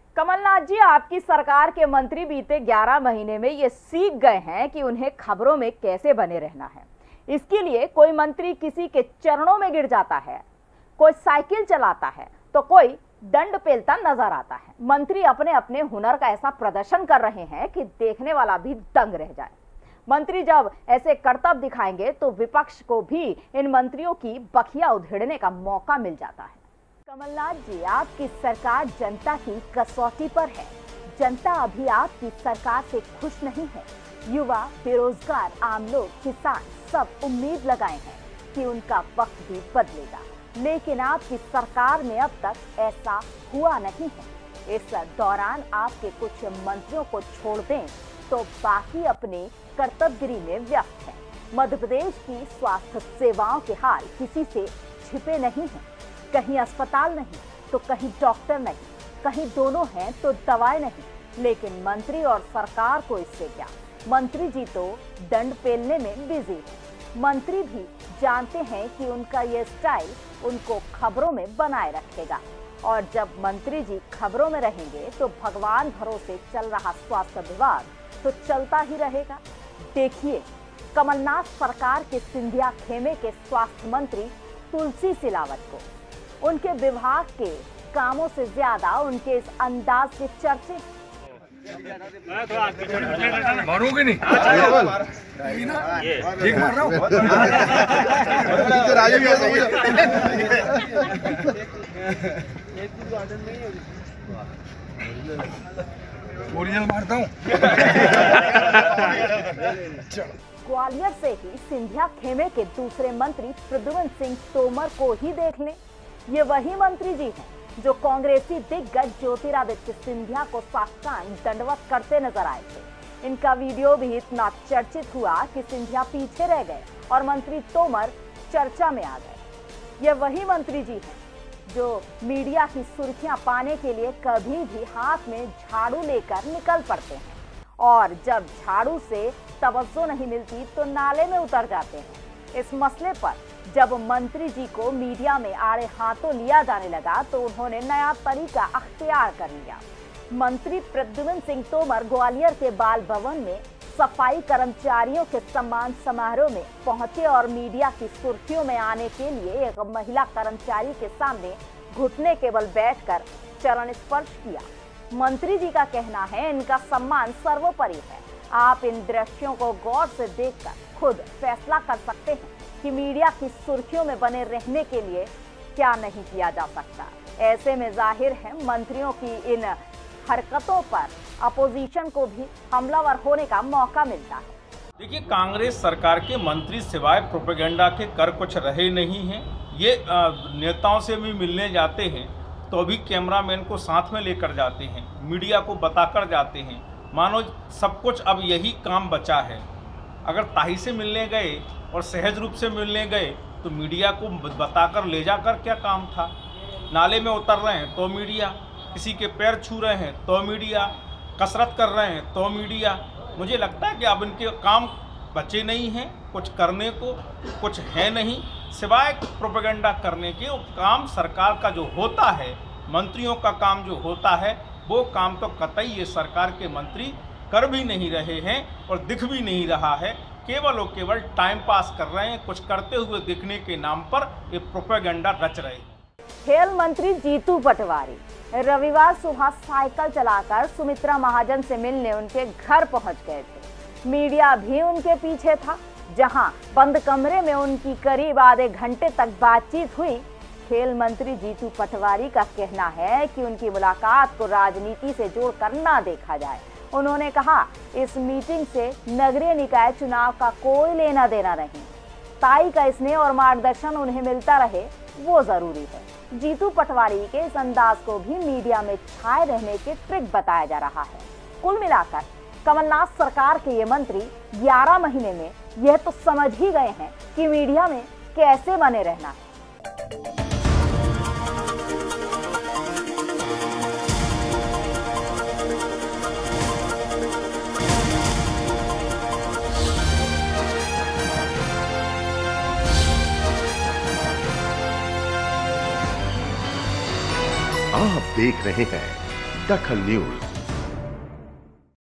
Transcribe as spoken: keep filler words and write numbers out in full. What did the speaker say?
कमलनाथ जी, आपकी सरकार के मंत्री बीते ग्यारह महीने में ये सीख गए हैं कि उन्हें खबरों में कैसे बने रहना है। इसके लिए कोई मंत्री किसी के चरणों में गिर जाता है, कोई साइकिल चलाता है तो कोई दंड पेलता नजर आता है। मंत्री अपने अपने हुनर का ऐसा प्रदर्शन कर रहे हैं कि देखने वाला भी दंग रह जाए। मंत्री जब ऐसे करतब दिखाएंगे तो विपक्ष को भी इन मंत्रियों की बखिया उधेड़ने का मौका मिल जाता है। कमलनाथ जी, आपकी सरकार जनता की कसौटी पर है। जनता अभी आपकी सरकार से खुश नहीं है। युवा, बेरोजगार, आम लोग, किसान सब उम्मीद लगाए हैं कि उनका वक्त भी बदलेगा, लेकिन आपकी सरकार में अब तक ऐसा हुआ नहीं है। इस दौरान आपके कुछ मंत्रियों को छोड़ दें तो बाकी अपने कर्तव्यगिरी में व्यस्त हैं। मध्य प्रदेश की स्वास्थ्य सेवाओं के हाल किसी से छिपे नहीं हैं। कहीं अस्पताल नहीं तो कहीं डॉक्टर नहीं, कहीं दोनों हैं तो दवाएं नहीं। लेकिन मंत्री और सरकार को इससे क्या? मंत्री जी तो दंड पेलने में बिजी हैं। मंत्री भी जानते हैं कि उनका ये स्टाइल उनको खबरों में बनाए रखेगा, और जब मंत्री जी खबरों में रहेंगे तो भगवान भरोसे चल रहा स्वास्थ्य विभाग तो चलता ही रहेगा। देखिए, कमलनाथ सरकार के सिंधिया खेमे के स्वास्थ्य मंत्री तुलसी सिलावट को उनके विभाग के कामों से ज्यादा उनके इस अंदाज के चर्चे। मारूंगी नहीं, ठीक मार रहा हूँ। ओरिजिनल मारता हूँ। ग्वालियर से ही सिंधिया खेमे के दूसरे मंत्री प्रद्युम्न सिंह तोमर को ही देख लें। ये वही मंत्री जी हैं जो कांग्रेसी दिग्गज ज्योतिरादित्य सिंधिया को साष्टांग दंडवत करते नजर आए थे। इनका वीडियो भी इतना चर्चित हुआ कि सिंधिया पीछे रह गए और मंत्री तोमर चर्चा में आ गए। ये वही मंत्री जी हैं जो मीडिया की सुर्खियां पाने के लिए कभी भी हाथ में झाड़ू लेकर निकल पड़ते हैं, और जब झाड़ू से तवज्जो नहीं मिलती तो नाले में उतर जाते हैं। इस मसले पर जब मंत्री जी को मीडिया में आड़े हाथों लिया जाने लगा तो उन्होंने नया तरीका अख्तियार कर लिया। मंत्री प्रद्युम्न सिंह तोमर ग्वालियर के बाल भवन में सफाई कर्मचारियों के सम्मान समारोह में पहुंचे और मीडिया की सुर्खियों में आने के लिए एक महिला कर्मचारी के सामने घुटने के बल बैठकर चरण स्पर्श किया। मंत्री जी का कहना है इनका सम्मान सर्वोपरि है। आप इन दृश्यों को गौर से देखकर खुद फैसला कर सकते हैं कि मीडिया की सुर्खियों में बने रहने के लिए क्या नहीं किया जा सकता। ऐसे में जाहिर है मंत्रियों की इन हरकतों पर अपोजिशन को भी हमलावर होने का मौका मिलता है। देखिए, कांग्रेस सरकार के मंत्री सिवाय प्रोपेगेंडा के कर कुछ रहे नहीं हैं। ये नेताओं से भी मिलने जाते हैं तो भी कैमरामैन को साथ में लेकर जाते हैं, मीडिया को बताकर जाते हैं, मानो सब कुछ अब यही काम बचा है। अगर ताही से मिलने गए और सहज रूप से मिलने गए तो मीडिया को बताकर ले जाकर क्या काम था? नाले में उतर रहे हैं तो मीडिया, किसी के पैर छू रहे हैं तो मीडिया, कसरत कर रहे हैं तो मीडिया। मुझे लगता है कि अब इनके काम बचे नहीं हैं, कुछ करने को कुछ है नहीं सिवाय प्रोपेगेंडा करने के। वो काम सरकार का जो होता है, मंत्रियों का काम जो होता है, वो काम तो कतई ये सरकार के मंत्री कर भी नहीं रहे हैं और दिख भी नहीं रहा है। केवल और केवल टाइम पास कर रहे हैं, कुछ करते हुए दिखने के नाम पर ये प्रोपेगेंडा रच रहे हैं। खेल मंत्री जीतू पटवारी रविवार सुबह साइकिल चलाकर सुमित्रा महाजन से मिलने उनके घर पहुंच गए थे। मीडिया भी उनके पीछे था। जहां बंद कमरे में उनकी करीब आधे घंटे तक बातचीत हुई। खेल मंत्री जीतू पटवारी का कहना है कि उनकी मुलाकात को राजनीति से जोड़कर ना देखा जाए। उन्होंने कहा, इस मीटिंग से नगरीय निकाय चुनाव का कोई लेना देना नहीं। ताई का स्नेह और मार्गदर्शन उन्हें मिलता रहे, वो जरूरी है। जीतू पटवारी के इस अंदाज को भी मीडिया में छाए रहने के ट्रिक बताया जा रहा है। कुल मिलाकर कमलनाथ सरकार के ये मंत्री ग्यारह महीने में यह तो समझ ही गए हैं कि मीडिया में कैसे बने रहना है। आप देख रहे हैं दखल न्यूज।